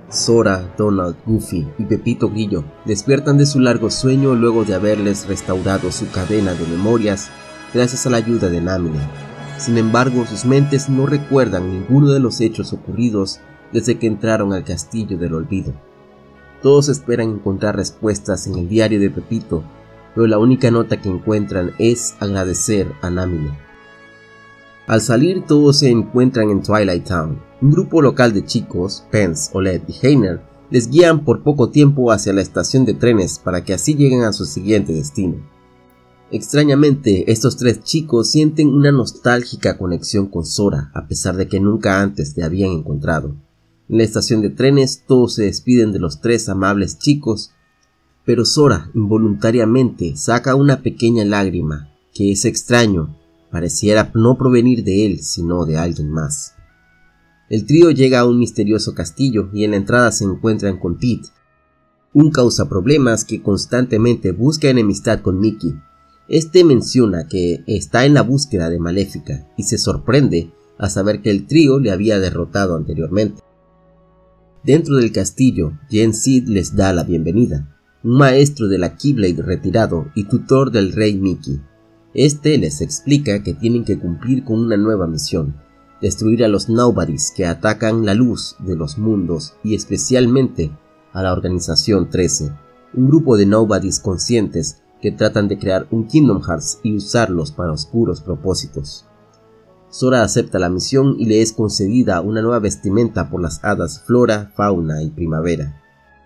Sora, Donald, Goofy y Pepito Grillo despiertan de su largo sueño luego de haberles restaurado su cadena de memorias gracias a la ayuda de Namine. Sin embargo, sus mentes no recuerdan ninguno de los hechos ocurridos desde que entraron al Castillo del Olvido. Todos esperan encontrar respuestas en el diario de Pepito, pero la única nota que encuentran es agradecer a Namine. Al salir, todos se encuentran en Twilight Town. Un grupo local de chicos, Pence, Oled y Heiner, les guían por poco tiempo hacia la estación de trenes para que así lleguen a su siguiente destino. Extrañamente, estos tres chicos sienten una nostálgica conexión con Sora, a pesar de que nunca antes le habían encontrado. En la estación de trenes, todos se despiden de los tres amables chicos, pero Sora involuntariamente saca una pequeña lágrima, que es extraño, pareciera no provenir de él, sino de alguien más. El trío llega a un misterioso castillo y en la entrada se encuentran con Pete, un causaproblemas que constantemente busca enemistad con Mickey. Este menciona que está en la búsqueda de Maléfica y se sorprende a saber que el trío le había derrotado anteriormente. Dentro del castillo, Gen Sid les da la bienvenida, un maestro de la Keyblade retirado y tutor del rey Mickey. Este les explica que tienen que cumplir con una nueva misión: destruir a los Nobodies que atacan la luz de los mundos y especialmente a la Organización 13, un grupo de Nobodies conscientes que tratan de crear un Kingdom Hearts y usarlos para oscuros propósitos. Sora acepta la misión y le es concedida una nueva vestimenta por las hadas Flora, Fauna y Primavera.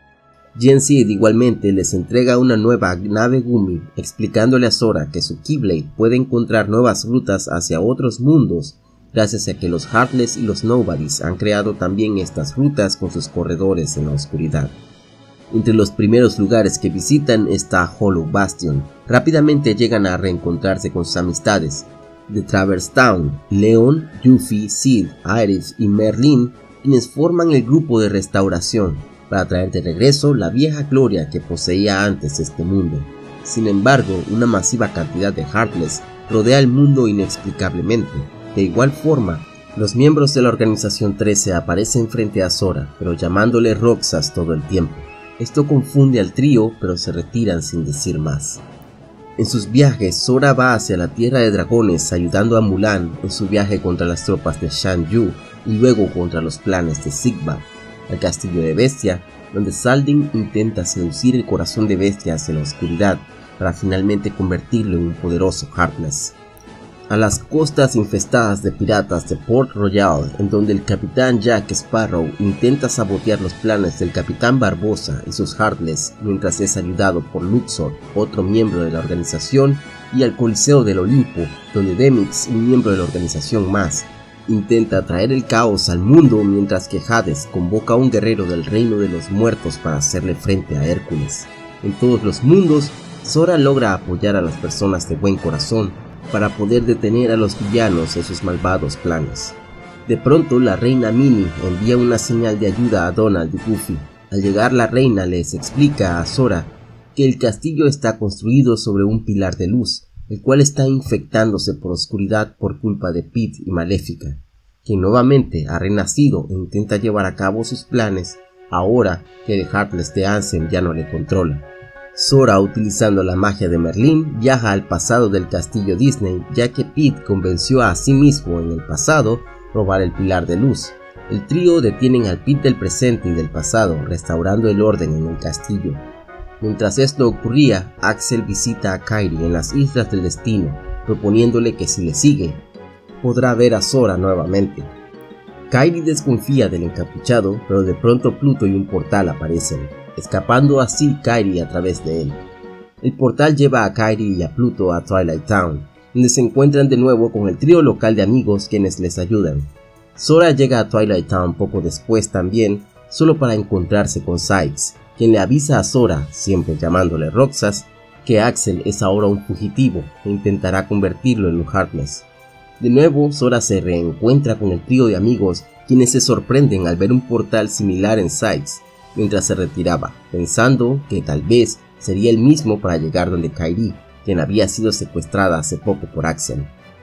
Gen Sid igualmente les entrega una nueva nave Gumi, explicándole a Sora que su Keyblade puede encontrar nuevas rutas hacia otros mundos gracias a que los Heartless y los Nobodies han creado también estas rutas con sus corredores en la oscuridad. Entre los primeros lugares que visitan está Hollow Bastion. Rápidamente llegan a reencontrarse con sus amistades de Traverse Town, Leon, Yuffie, Sid, Aerith y Merlin, quienes forman el grupo de restauración para traer de regreso la vieja gloria que poseía antes este mundo. Sin embargo, una masiva cantidad de Heartless rodea el mundo inexplicablemente. De igual forma, los miembros de la Organización 13 aparecen frente a Sora, pero llamándole Roxas todo el tiempo. Esto confunde al trío, pero se retiran sin decir más. En sus viajes, Sora va hacia la Tierra de Dragones ayudando a Mulan en su viaje contra las tropas de Shan Yu y luego contra los planes de Sigma, al castillo de Bestia, donde Saldin intenta seducir el corazón de Bestia hacia la oscuridad para finalmente convertirlo en un poderoso Heartless. A las costas infestadas de piratas de Port Royal, en donde el capitán Jack Sparrow intenta sabotear los planes del capitán Barbosa y sus Heartless mientras es ayudado por Luxor, otro miembro de la organización, y al Coliseo del Olimpo, donde Demyx, un miembro de la organización más, intenta traer el caos al mundo mientras que Hades convoca a un guerrero del reino de los muertos para hacerle frente a Hércules. En todos los mundos, Sora logra apoyar a las personas de buen corazón para poder detener a los villanos en sus malvados planes. De pronto, la reina Minnie envía una señal de ayuda a Donald y Goofy. Al llegar, la reina les explica a Sora que el castillo está construido sobre un pilar de luz, el cual está infectándose por oscuridad por culpa de Pete y Maléfica, quien nuevamente ha renacido e intenta llevar a cabo sus planes ahora que el Heartless de Ansem ya no le controla. Sora, utilizando la magia de Merlin, viaja al pasado del castillo Disney, ya que Pete convenció a sí mismo en el pasado robar el pilar de luz. El trío detienen al Pete del presente y del pasado, restaurando el orden en el castillo. Mientras esto ocurría, Axel visita a Kairi en las Islas del Destino, proponiéndole que si le sigue, podrá ver a Sora nuevamente. Kairi desconfía del encapuchado, pero de pronto Pluto y un portal aparecen, escapando así Kairi a través de él. El portal lleva a Kairi y a Pluto a Twilight Town, donde se encuentran de nuevo con el trío local de amigos quienes les ayudan. Sora llega a Twilight Town poco después también, solo para encontrarse con Sykes, quien le avisa a Sora, siempre llamándole Roxas, que Axel es ahora un fugitivo e intentará convertirlo en un Heartless. De nuevo, Sora se reencuentra con el trío de amigos, quienes se sorprenden al ver un portal similar en Sykes, mientras se retiraba, pensando que tal vez sería el mismo para llegar donde Kairi, quien había sido secuestrada hace poco por Axel.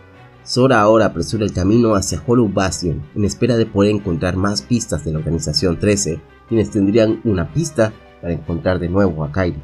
Sora ahora apresura el camino hacia Hollow Bastion en espera de poder encontrar más pistas de la Organización 13 quienes tendrían una pista para encontrar de nuevo a Kairi.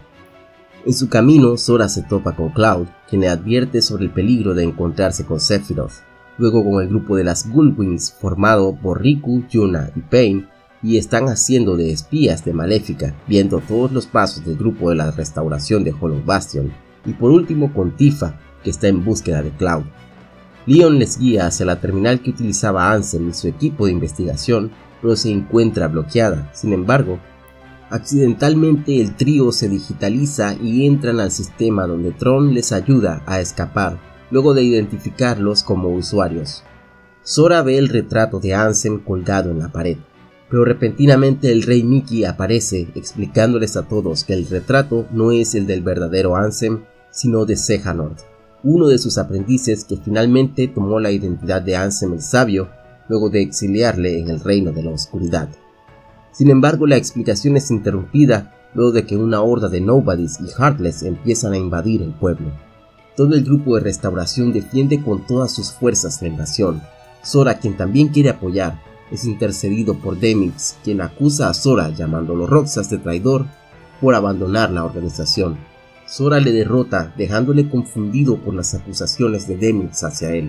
En su camino, Sora se topa con Cloud, quien le advierte sobre el peligro de encontrarse con Sephiroth. Luego con el grupo de las Gullwings, formado por Riku, Yuna y Pain, y están haciendo de espías de Maléfica, viendo todos los pasos del grupo de la restauración de Hollow Bastion, y por último con Tifa, que está en búsqueda de Cloud. Leon les guía hacia la terminal que utilizaba Ansem y su equipo de investigación, pero se encuentra bloqueada. Sin embargo, accidentalmente el trío se digitaliza y entran al sistema donde Tron les ayuda a escapar, luego de identificarlos como usuarios. Sora ve el retrato de Ansem colgado en la pared, pero repentinamente el rey Mickey aparece explicándoles a todos que el retrato no es el del verdadero Ansem, sino de Xehanort, uno de sus aprendices que finalmente tomó la identidad de Ansem el Sabio luego de exiliarle en el reino de la oscuridad. Sin embargo, la explicación es interrumpida luego de que una horda de Nobodies y Heartless empiezan a invadir el pueblo. Todo el grupo de restauración defiende con todas sus fuerzas la invasión. Sora, quien también quiere apoyar, es intercedido por Demyx, quien acusa a Sora, llamándolo Roxas de traidor, por abandonar la organización. Sora le derrota, dejándole confundido por las acusaciones de Demyx hacia él.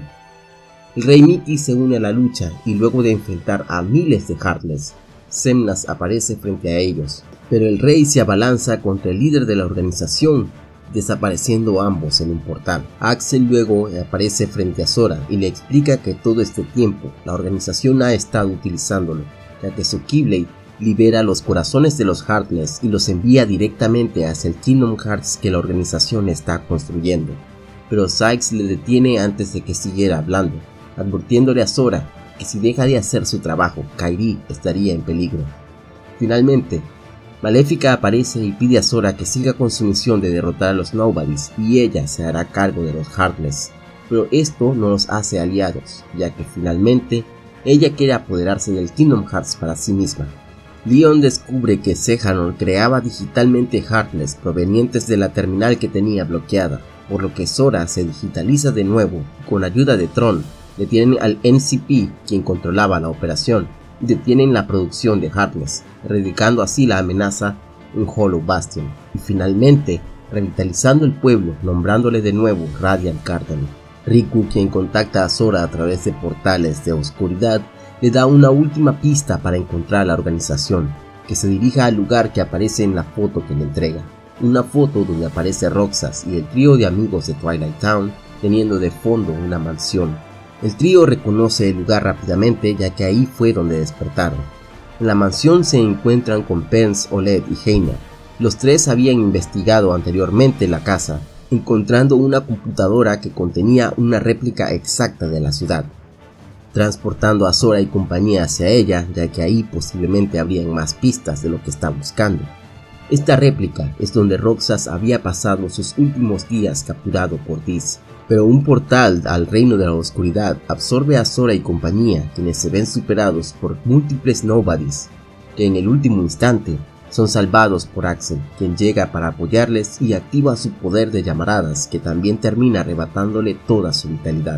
El rey Mickey se une a la lucha y luego de enfrentar a miles de Heartless, Xemnas aparece frente a ellos, pero el rey se abalanza contra el líder de la organización, desapareciendo ambos en un portal. Axel luego aparece frente a Sora y le explica que todo este tiempo la organización ha estado utilizándolo, ya que su Keyblade libera los corazones de los Heartless y los envía directamente hacia el Kingdom Hearts que la organización está construyendo. Pero Sykes le detiene antes de que siguiera hablando, advirtiéndole a Sora que si deja de hacer su trabajo, Kairi estaría en peligro. Finalmente, Maléfica aparece y pide a Sora que siga con su misión de derrotar a los Nobodies y ella se hará cargo de los Heartless, pero esto no los hace aliados, ya que finalmente ella quiere apoderarse del Kingdom Hearts para sí misma. Leon descubre que Xehanort creaba digitalmente Heartless provenientes de la terminal que tenía bloqueada, por lo que Sora se digitaliza de nuevo y con ayuda de Tron detienen al MCP, quien controlaba la operación, y detienen la producción de Heartless, erradicando así la amenaza en Hollow Bastion, y finalmente revitalizando el pueblo, nombrándole de nuevo Radiant Garden. Riku, quien contacta a Sora a través de portales de oscuridad, le da una última pista para encontrar a la organización, que se dirija al lugar que aparece en la foto que le entrega, una foto donde aparece Roxas y el trío de amigos de Twilight Town teniendo de fondo una mansión. El trío reconoce el lugar rápidamente, ya que ahí fue donde despertaron. En la mansión se encuentran con Pence, Oled y Heina. Los tres habían investigado anteriormente la casa, encontrando una computadora que contenía una réplica exacta de la ciudad, transportando a Sora y compañía hacia ella, ya que ahí posiblemente habrían más pistas de lo que está buscando. Esta réplica es donde Roxas había pasado sus últimos días capturado por Diz. Pero un portal al reino de la oscuridad absorbe a Sora y compañía, quienes se ven superados por múltiples Nobodies, que en el último instante son salvados por Axel, quien llega para apoyarles y activa su poder de llamaradas, que también termina arrebatándole toda su vitalidad.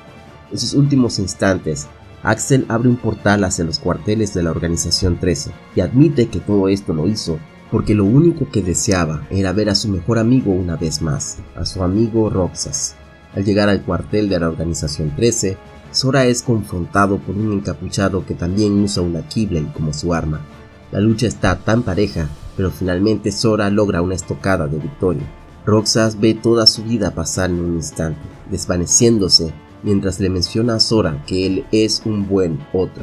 En sus últimos instantes, Axel abre un portal hacia los cuarteles de la Organización 13 y admite que todo esto lo hizo porque lo único que deseaba era ver a su mejor amigo una vez más, a su amigo Roxas. Al llegar al cuartel de la Organización 13, Sora es confrontado por un encapuchado que también usa una Keyblade como su arma. La lucha está tan pareja, pero finalmente Sora logra una estocada de victoria. Roxas ve toda su vida pasar en un instante, desvaneciéndose mientras le menciona a Sora que él es un buen otro.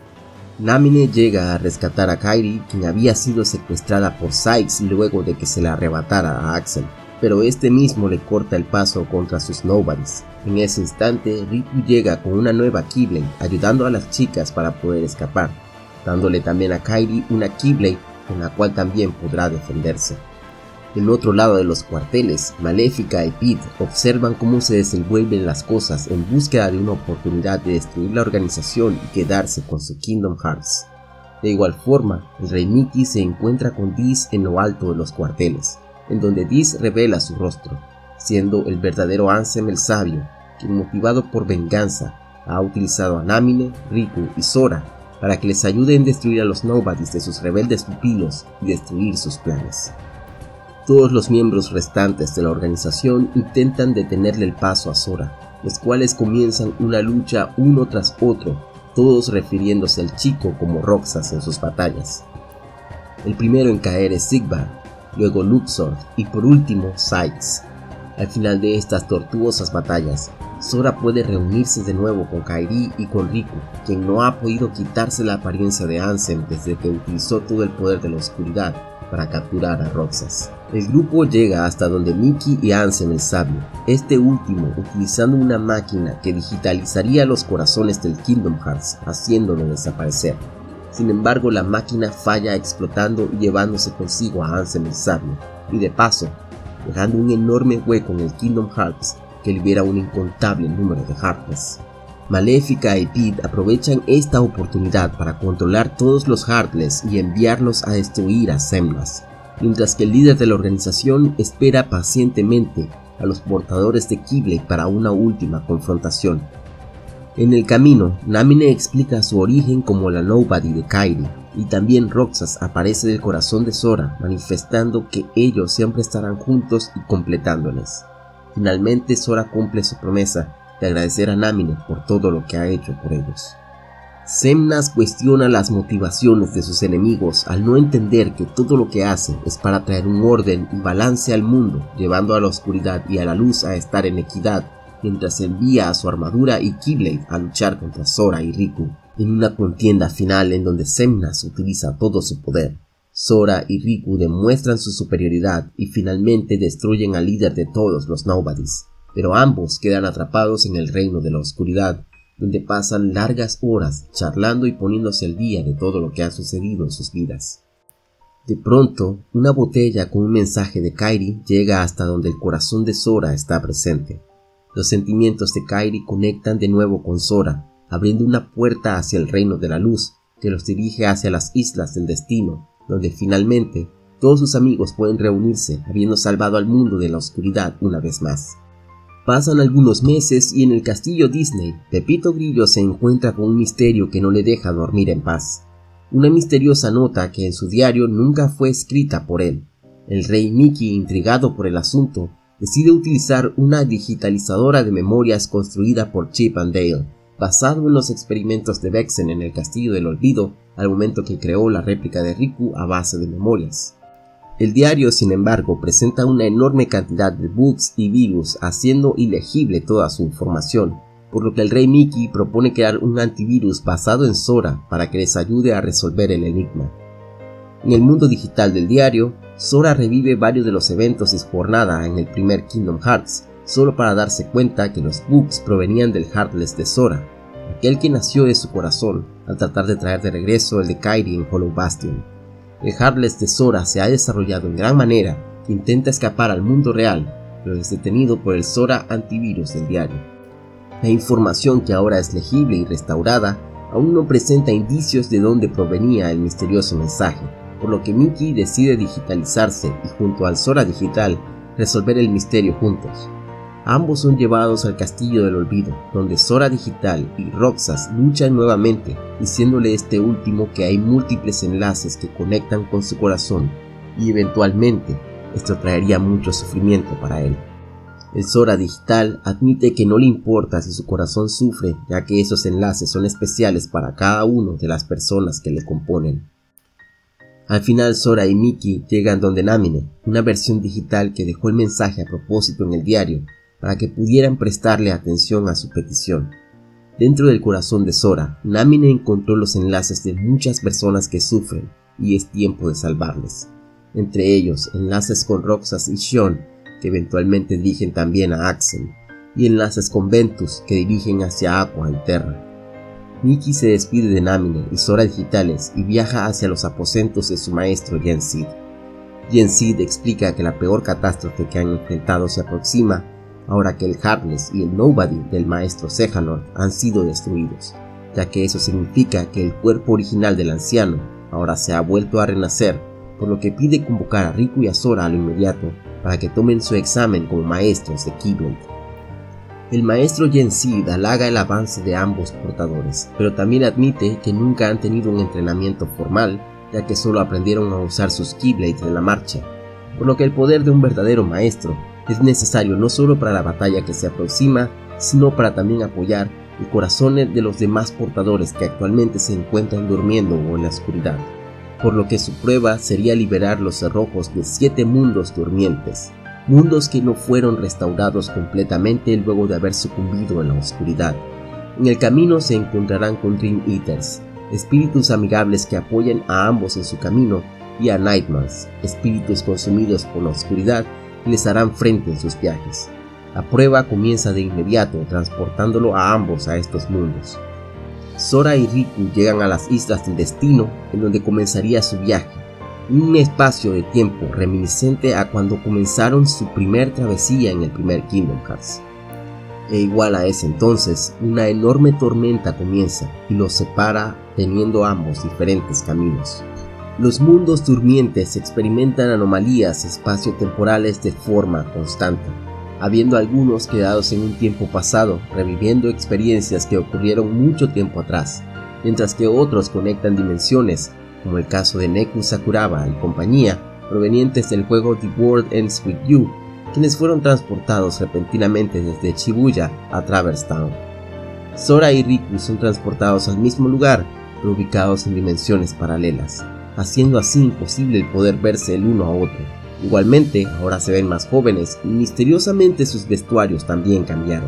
Namine llega a rescatar a Kairi, quien había sido secuestrada por Sykes luego de que se la arrebatara a Axel, pero este mismo le corta el paso contra sus Nobodies. En ese instante, Riku llega con una nueva Keyblade, ayudando a las chicas para poder escapar, dándole también a Kairi una Keyblade con la cual también podrá defenderse. Del otro lado de los cuarteles, Maléfica y Pete observan cómo se desenvuelven las cosas en búsqueda de una oportunidad de destruir la organización y quedarse con su Kingdom Hearts. De igual forma, el rey Mickey se encuentra con Diz en lo alto de los cuarteles, en donde Diz revela su rostro, siendo el verdadero Ansem el Sabio, quien motivado por venganza ha utilizado a Namine, Riku y Sora para que les ayude en destruir a los Nobodies de sus rebeldes pupilos y destruir sus planes. Todos los miembros restantes de la organización intentan detenerle el paso a Sora, los cuales comienzan una lucha uno tras otro, todos refiriéndose al chico como Roxas en sus batallas. El primero en caer es Sigvar, luego Luxord y por último Sykes. Al final de estas tortuosas batallas, Sora puede reunirse de nuevo con Kairi y con Riku, quien no ha podido quitarse la apariencia de Ansem desde que utilizó todo el poder de la oscuridad para capturar a Roxas. El grupo llega hasta donde Mickey y Ansem el Sabio, este último utilizando una máquina que digitalizaría los corazones del Kingdom Hearts, haciéndolo desaparecer. Sin embargo, la máquina falla explotando y llevándose consigo a Ansem el Sabio, y de paso, dejando un enorme hueco en el Kingdom Hearts que libera un incontable número de Heartless. Maléfica y Pete aprovechan esta oportunidad para controlar todos los Heartless y enviarlos a destruir a Xemnas, mientras que el líder de la organización espera pacientemente a los portadores de Keyblade para una última confrontación. En el camino, Namine explica su origen como la Nobody de Kairi, y también Roxas aparece del corazón de Sora, manifestando que ellos siempre estarán juntos y completándoles. Finalmente Sora cumple su promesa de agradecer a Namine por todo lo que ha hecho por ellos. Xemnas cuestiona las motivaciones de sus enemigos al no entender que todo lo que hace es para traer un orden y balance al mundo, llevando a la oscuridad y a la luz a estar en equidad, mientras envía a su armadura y Keyblade a luchar contra Sora y Riku, en una contienda final en donde Xemnas utiliza todo su poder. Sora y Riku demuestran su superioridad y finalmente destruyen al líder de todos los Nobodies, pero ambos quedan atrapados en el reino de la oscuridad, donde pasan largas horas charlando y poniéndose al día de todo lo que ha sucedido en sus vidas. De pronto, una botella con un mensaje de Kairi llega hasta donde el corazón de Sora está presente. Los sentimientos de Kairi conectan de nuevo con Sora, abriendo una puerta hacia el reino de la luz, que los dirige hacia las islas del destino, donde finalmente todos sus amigos pueden reunirse, habiendo salvado al mundo de la oscuridad una vez más. Pasan algunos meses y en el castillo Disney, Pepito Grillo se encuentra con un misterio que no le deja dormir en paz. Una misteriosa nota que en su diario nunca fue escrita por él. El rey Mickey, intrigado por el asunto, decide utilizar una digitalizadora de memorias construida por Chip and Dale, basado en los experimentos de Vexen en el Castillo del Olvido, al momento que creó la réplica de Riku a base de memorias. El diario, sin embargo, presenta una enorme cantidad de bugs y virus, haciendo ilegible toda su información, por lo que el rey Mickey propone crear un antivirus basado en Sora para que les ayude a resolver el enigma. En el mundo digital del diario, Sora revive varios de los eventos de su jornada en el primer Kingdom Hearts, solo para darse cuenta que los bugs provenían del Heartless de Sora, aquel que nació de su corazón al tratar de traer de regreso el de Kairi en Hollow Bastion. El Heartless de Sora se ha desarrollado en gran manera e intenta escapar al mundo real, pero es detenido por el Sora antivirus del diario. La información, que ahora es legible y restaurada, aún no presenta indicios de dónde provenía el misterioso mensaje, por lo que Mickey decide digitalizarse y junto al Sora digital resolver el misterio juntos. Ambos son llevados al Castillo del Olvido, donde Sora digital y Roxas luchan nuevamente, diciéndole este último que hay múltiples enlaces que conectan con su corazón y eventualmente esto traería mucho sufrimiento para él. El Sora digital admite que no le importa si su corazón sufre, ya que esos enlaces son especiales para cada uno de las personas que le componen. Al final Sora y Mickey llegan donde Namine, una versión digital que dejó el mensaje a propósito en el diario, para que pudieran prestarle atención a su petición. Dentro del corazón de Sora, Namine encontró los enlaces de muchas personas que sufren y es tiempo de salvarles. Entre ellos, enlaces con Roxas y Xion, que eventualmente dirigen también a Axel, y enlaces con Ventus, que dirigen hacia Aqua y Terra. Mickey se despide de Namine y Sora digitales y viaja hacia los aposentos de su maestro Yen Sid. Yen Sid explica que la peor catástrofe que han enfrentado se aproxima, ahora que el Heartless y el Nobody del maestro Xehanort han sido destruidos, ya que eso significa que el cuerpo original del anciano ahora se ha vuelto a renacer, por lo que pide convocar a Riku y a Sora a lo inmediato para que tomen su examen como maestros de Keyblade. El maestro Yen-Sid halaga el avance de ambos portadores, pero también admite que nunca han tenido un entrenamiento formal, ya que solo aprendieron a usar sus Keyblades en la marcha, por lo que el poder de un verdadero maestro es necesario no solo para la batalla que se aproxima, sino para también apoyar el corazón de los demás portadores que actualmente se encuentran durmiendo o en la oscuridad, por lo que su prueba sería liberar los cerrojos de 7 mundos durmientes, mundos que no fueron restaurados completamente luego de haber sucumbido en la oscuridad. En el camino se encontrarán con Dream Eaters, espíritus amigables que apoyan a ambos en su camino, y a Nightmares, espíritus consumidos por la oscuridad que les harán frente en sus viajes. La prueba comienza de inmediato, transportándolo a ambos a estos mundos. Sora y Riku llegan a las Islas del Destino, en donde comenzaría su viaje, un espacio de tiempo reminiscente a cuando comenzaron su primer travesía en el primer Kingdom Hearts. E igual a ese entonces, una enorme tormenta comienza y los separa, teniendo ambos diferentes caminos. Los mundos durmientes experimentan anomalías espacio-temporales de forma constante, habiendo algunos quedados en un tiempo pasado, reviviendo experiencias que ocurrieron mucho tiempo atrás, mientras que otros conectan dimensiones, como el caso de Neku Sakuraba y compañía, provenientes del juego The World Ends With You, quienes fueron transportados repentinamente desde Shibuya a Traverse Town. Sora y Riku son transportados al mismo lugar, pero ubicados en dimensiones paralelas, haciendo así imposible el poder verse el uno a otro. Igualmente, ahora se ven más jóvenes y misteriosamente sus vestuarios también cambiaron.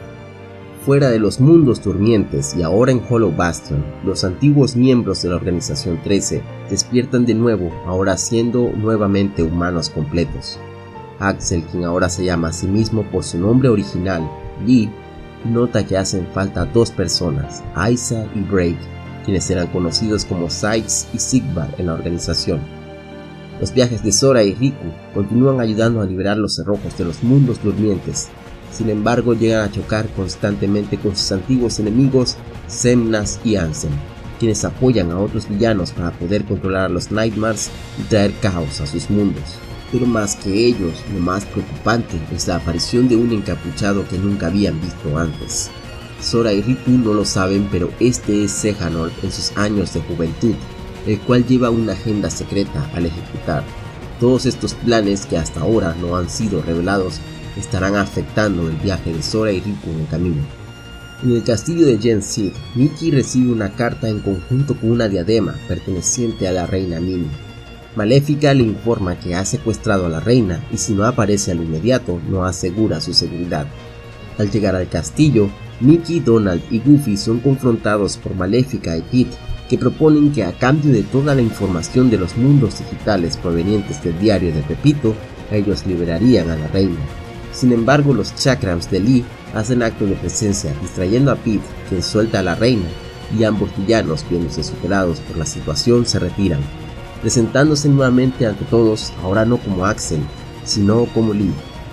Fuera de los mundos durmientes y ahora en Hollow Bastion, los antiguos miembros de la Organización 13 despiertan de nuevo, ahora siendo nuevamente humanos completos. Axel, quien ahora se llama a sí mismo por su nombre original, Lee, nota que hacen falta 2 personas, Aiza y Break, quienes eran conocidos como Sykes y Sigvar en la organización. Los viajes de Sora y Riku continúan ayudando a liberar los cerrojos de los mundos durmientes. Sin embargo, llegan a chocar constantemente con sus antiguos enemigos, Xemnas y Ansem, quienes apoyan a otros villanos para poder controlar a los Nightmares y traer caos a sus mundos. Pero más que ellos, lo más preocupante es la aparición de un encapuchado que nunca habían visto antes. Sora y Riku no lo saben, pero este es Xehanort en sus años de juventud, el cual lleva una agenda secreta al ejecutar. Todos estos planes, que hasta ahora no han sido revelados, estarán afectando el viaje de Sora y Riku en el camino. En el castillo de Yen-Sid, Miki recibe una carta en conjunto con una diadema perteneciente a la reina Mimi. Maléfica le informa que ha secuestrado a la reina y si no aparece al inmediato no asegura su seguridad. Al llegar al castillo, Mickey, Donald y Goofy son confrontados por Maléfica y Pete, que proponen que a cambio de toda la información de los mundos digitales provenientes del diario de Pepito, ellos liberarían a la reina. Sin embargo, los Chakrams de Lee hacen acto de presencia, distrayendo a Pete, quien suelta a la reina, y ambos villanos, viéndose superados por la situación, se retiran, presentándose nuevamente ante todos, ahora no como Axel, sino como Lee.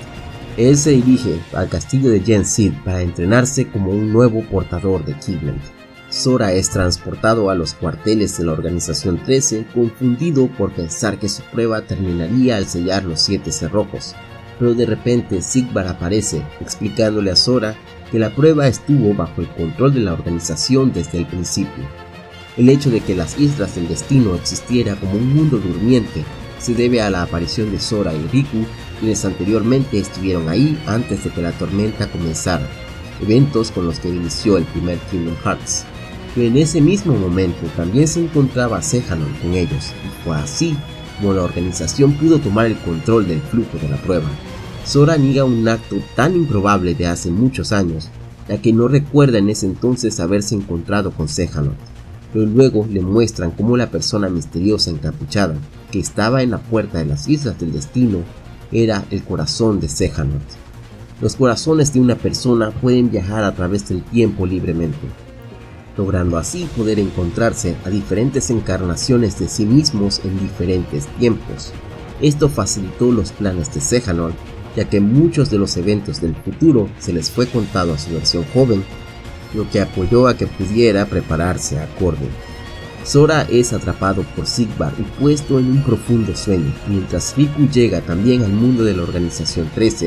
Él se dirige al castillo de Yen-Sid para entrenarse como un nuevo portador de Keyblade. Sora es transportado a los cuarteles de la Organización 13, confundido por pensar que su prueba terminaría al sellar los 7 cerrojos, pero de repente Sigvar aparece, explicándole a Sora que la prueba estuvo bajo el control de la organización desde el principio. El hecho de que las Islas del Destino existiera como un mundo durmiente se debe a la aparición de Sora y Riku, quienes anteriormente estuvieron ahí antes de que la tormenta comenzara, eventos con los que inició el primer Kingdom Hearts. Pero en ese mismo momento también se encontraba Xehanort con ellos, y fue así como la organización pudo tomar el control del flujo de la prueba. Sora niega un acto tan improbable de hace muchos años, ya que no recuerda en ese entonces haberse encontrado con Xehanort, pero luego le muestran cómo la persona misteriosa encapuchada que estaba en la puerta de las Islas del Destino era el corazón de Xehanort. Los corazones de una persona pueden viajar a través del tiempo libremente, logrando así poder encontrarse a diferentes encarnaciones de sí mismos en diferentes tiempos. Esto facilitó los planes de Xehanort, ya que muchos de los eventos del futuro se les fue contado a su versión joven, lo que apoyó a que pudiera prepararse acorde. Sora es atrapado por Sigvar y puesto en un profundo sueño, mientras Riku llega también al mundo de la Organización 13,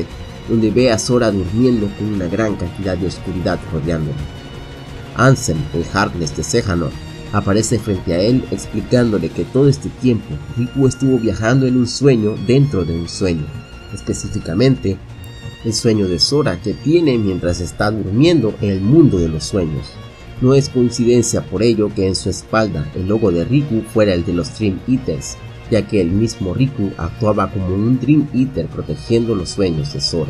donde ve a Sora durmiendo con una gran cantidad de oscuridad rodeándolo. Ansem, el Heartless de Xehanort, aparece frente a él explicándole que todo este tiempo Riku estuvo viajando en un sueño dentro de un sueño, específicamente el sueño de Sora que tiene mientras está durmiendo en el mundo de los sueños. No es coincidencia por ello que en su espalda el logo de Riku fuera el de los Dream Eaters, ya que el mismo Riku actuaba como un Dream Eater protegiendo los sueños de Sora.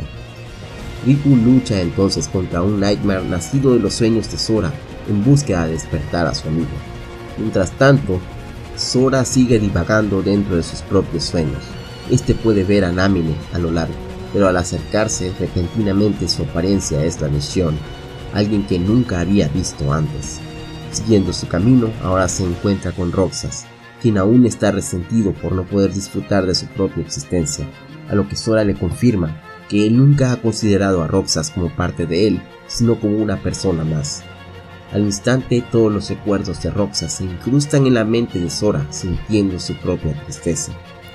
Riku lucha entonces contra un Nightmare nacido de los sueños de Sora en búsqueda de despertar a su amigo. Mientras tanto, Sora sigue divagando dentro de sus propios sueños. Este puede ver a Namine a lo largo, pero al acercarse repentinamente su apariencia es la de Xion, alguien que nunca había visto antes. Siguiendo su camino, ahora se encuentra con Roxas, quien aún está resentido por no poder disfrutar de su propia existencia, a lo que Sora le confirma que él nunca ha considerado a Roxas como parte de él, sino como una persona más. Al instante, todos los recuerdos de Roxas se incrustan en la mente de Sora, sintiendo su propia tristeza.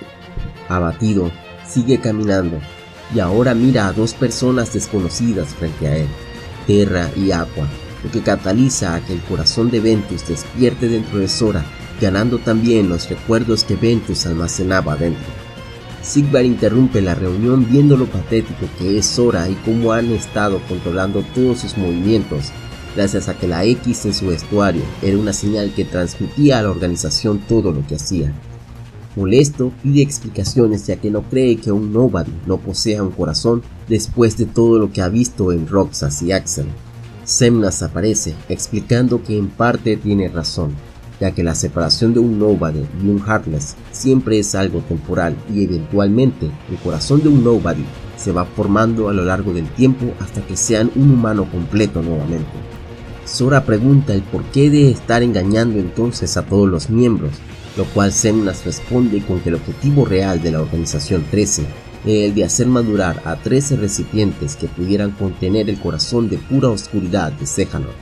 Abatido, sigue caminando, y ahora mira a dos personas desconocidas frente a él, Terra y Aqua, lo que cataliza a que el corazón de Ventus despierte dentro de Sora, ganando también los recuerdos que Ventus almacenaba dentro. Sigvar interrumpe la reunión viendo lo patético que es Sora y cómo han estado controlando todos sus movimientos, gracias a que la X en su vestuario era una señal que transmitía a la organización todo lo que hacía. Molesto, pide explicaciones ya que no cree que un Nobody no posea un corazón después de todo lo que ha visto en Roxas y Axel. Xemnas aparece, explicando que en parte tiene razón, ya que la separación de un Nobody y un Heartless siempre es algo temporal y eventualmente el corazón de un Nobody se va formando a lo largo del tiempo hasta que sean un humano completo nuevamente. Sora pregunta el porqué de estar engañando entonces a todos los miembros, lo cual Xemnas responde con que el objetivo real de la Organización 13 era el de hacer madurar a 13 recipientes que pudieran contener el corazón de pura oscuridad de Xehanort.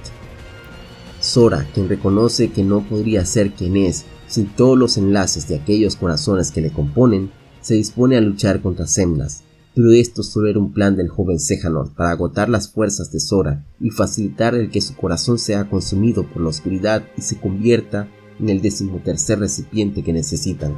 Sora, quien reconoce que no podría ser quien es sin todos los enlaces de aquellos corazones que le componen, se dispone a luchar contra Xemnas, pero esto solo era un plan del joven Xehanort para agotar las fuerzas de Sora y facilitar el que su corazón sea consumido por la oscuridad y se convierta en el 13º recipiente que necesitan.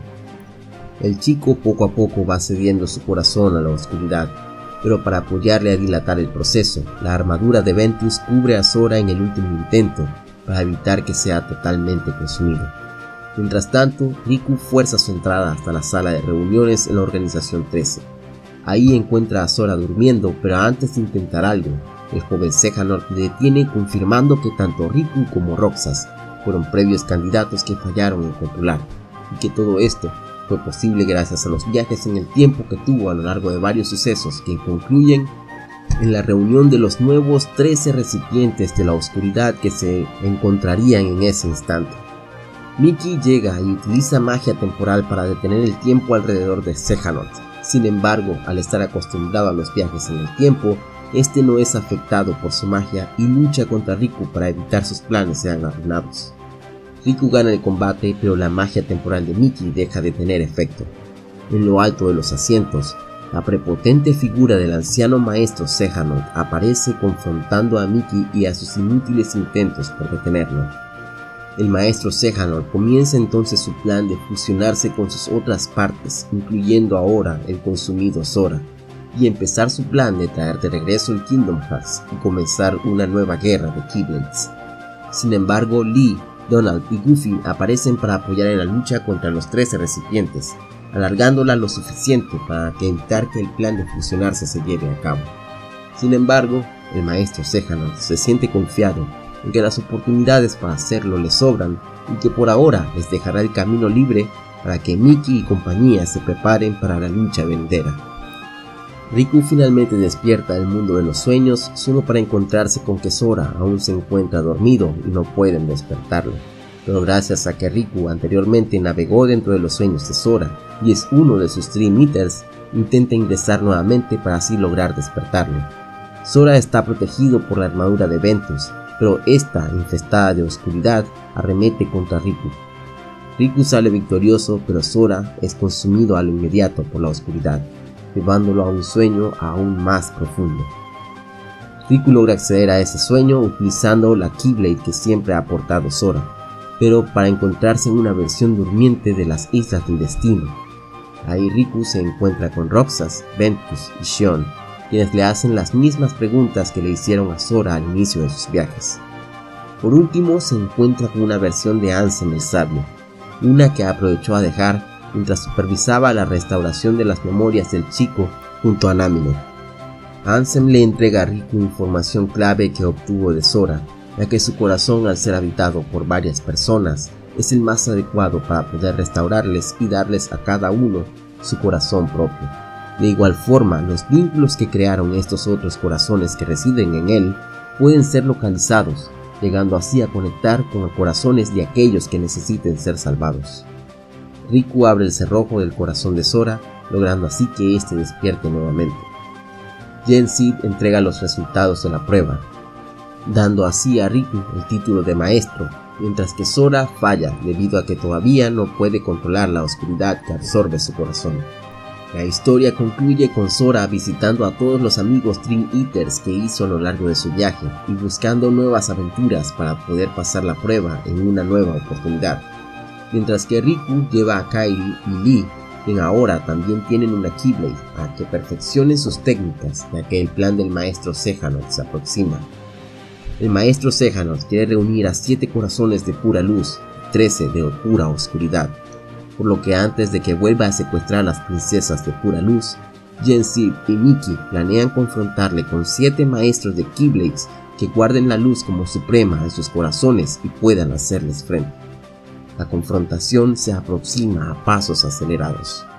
El chico poco a poco va cediendo su corazón a la oscuridad, pero para apoyarle a dilatar el proceso, la armadura de Ventus cubre a Sora en el último intento para evitar que sea totalmente consumido. Mientras tanto, Riku fuerza su entrada hasta la sala de reuniones en la Organización 13. Ahí encuentra a Sora durmiendo, pero antes de intentar algo, el joven Xehanort le detiene confirmando que tanto Riku como Roxas fueron previos candidatos que fallaron en controlar, y que todo esto fue posible gracias a los viajes en el tiempo que tuvo a lo largo de varios sucesos que concluyen en la reunión de los nuevos 13 recipientes de la oscuridad que se encontrarían en ese instante. Mickey llega y utiliza magia temporal para detener el tiempo alrededor de Xehanort. Sin embargo, al estar acostumbrado a los viajes en el tiempo, este no es afectado por su magia y lucha contra Riku para evitar sus planes sean arruinados. Riku gana el combate, pero la magia temporal de Mickey deja de tener efecto. En lo alto de los asientos, la prepotente figura del anciano maestro Xehanort aparece confrontando a Mickey y a sus inútiles intentos por detenerlo. El maestro Xehanort comienza entonces su plan de fusionarse con sus otras partes, incluyendo ahora el consumido Sora, y empezar su plan de traer de regreso el Kingdom Hearts y comenzar una nueva guerra de Keyblades. Sin embargo, Lee, Donald y Goofy aparecen para apoyar en la lucha contra los 13 recipientes, alargándola lo suficiente para evitar que el plan de fusionarse se lleve a cabo. Sin embargo, el maestro Xehanort se siente confiado en que las oportunidades para hacerlo le sobran y que por ahora les dejará el camino libre para que Mickey y compañía se preparen para la lucha venidera. Riku finalmente despierta del mundo de los sueños solo para encontrarse con que Sora aún se encuentra dormido y no pueden despertarlo. Pero gracias a que Riku anteriormente navegó dentro de los sueños de Sora y es uno de sus Dream Eaters, intenta ingresar nuevamente para así lograr despertarlo. Sora está protegido por la armadura de Ventus, pero esta, infestada de oscuridad, arremete contra Riku. Riku sale victorioso, pero Sora es consumido a lo inmediato por la oscuridad. llevándolo a un sueño aún más profundo. Riku logra acceder a ese sueño utilizando la Keyblade que siempre ha portado Sora, pero para encontrarse en una versión durmiente de las Islas del Destino. Ahí Riku se encuentra con Roxas, Ventus y Xion, quienes le hacen las mismas preguntas que le hicieron a Sora al inicio de sus viajes. Por último se encuentra con una versión de Ansem el Sabio, una que aprovechó a dejar mientras supervisaba la restauración de las memorias del chico junto a Naminé. Ansem le entrega a Riku información clave que obtuvo de Sora, ya que su corazón, al ser habitado por varias personas, es el más adecuado para poder restaurarles y darles a cada uno su corazón propio. De igual forma, los vínculos que crearon estos otros corazones que residen en él pueden ser localizados, llegando así a conectar con los corazones de aquellos que necesiten ser salvados. Riku abre el cerrojo del corazón de Sora, logrando así que éste despierte nuevamente. Gen-Seed entrega los resultados de la prueba, dando así a Riku el título de maestro, mientras que Sora falla debido a que todavía no puede controlar la oscuridad que absorbe su corazón. La historia concluye con Sora visitando a todos los amigos Dream Eaters que hizo a lo largo de su viaje y buscando nuevas aventuras para poder pasar la prueba en una nueva oportunidad, mientras que Riku lleva a Kairi y Lee, quien ahora también tienen una Keyblade, a que perfeccionen sus técnicas, ya que el plan del maestro Xehanort se aproxima. El maestro Xehanort quiere reunir a 7 corazones de pura luz y 13 de pura oscuridad, por lo que antes de que vuelva a secuestrar a las princesas de pura luz, Gen-Seed y Nikki planean confrontarle con 7 maestros de Keyblades que guarden la luz como suprema en sus corazones y puedan hacerles frente. La confrontación se aproxima a pasos acelerados.